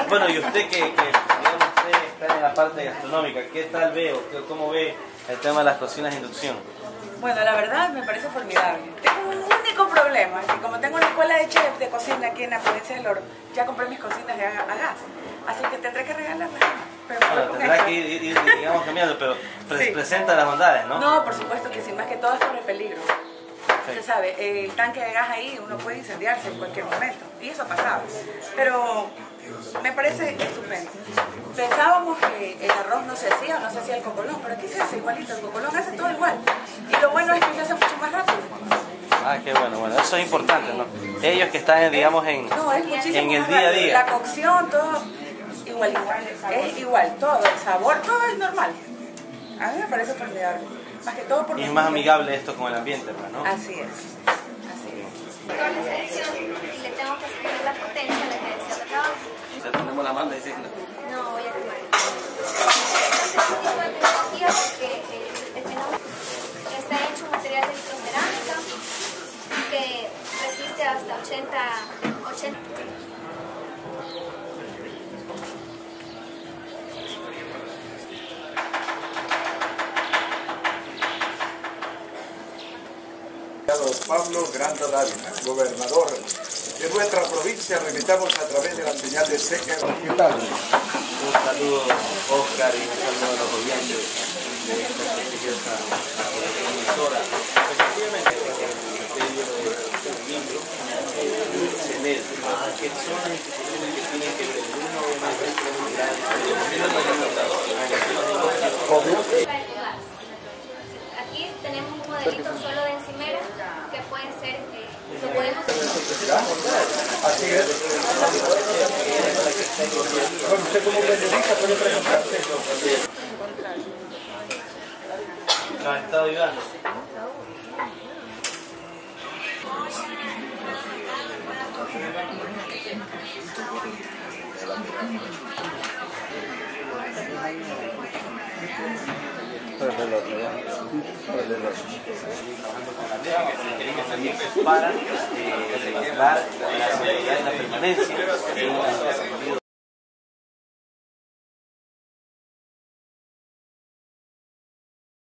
Bueno, y usted que digamos, usted está en la parte gastronómica, ¿qué tal ve o cómo ve el tema de las cocinas de inducción? Bueno, la verdad me parece formidable. Tengo un único problema, que como tengo una escuela de chef de cocina aquí en la provincia del Oro, ya compré mis cocinas a gas, así que tendré que regalarlas. Pero bueno, tendrá que ir, digamos, cambiando, pero sí, presenta las bondades, ¿no? No, por supuesto que sí, más que todo es por el peligro. Usted sabe, el tanque de gas ahí uno puede incendiarse en cualquier momento, y eso pasaba. Pero me parece estupendo. Pensábamos que el arroz no se hacía o no se hacía el cocolón, pero aquí se hace igualito, el cocolón hace todo igual. Y lo bueno es que se hace mucho más rápido. Ah, qué bueno, bueno, eso es importante, ¿no? Ellos que están, digamos, en el día a día. La cocción, todo igualito, es igual, todo, el sabor, todo es normal. A mí me parece formidable. Más que todo porque y es más amigable esto con el ambiente, ¿no? Así es. Así es. Con la selección le tengo que escribir la potencia, la intensidad de trabajo. ¿Ya tenemos la mano y signo? No, voy a tomar. Este es un tipo de tecnología porque el fenómeno está hecho un material de vitrocerámica que resiste hasta 80. Pablo Granda Dávila, gobernador de nuestra provincia, remitamos a través de la señal de seca. ¿Qué tal? Un saludo, Oscar, y un saludo a los oyentes de esta prestigiosa emisora. Efectivamente, el criterio del libro excelente, que son las instituciones que tienen que ver uno Aquí tenemos un modelito solo de encimera que puede ser, lo podemos Así es. Bueno, usted como periodista puede preguntarse. nos ha estado ayudando. Para asegurar la seguridad y la permanencia de un sentido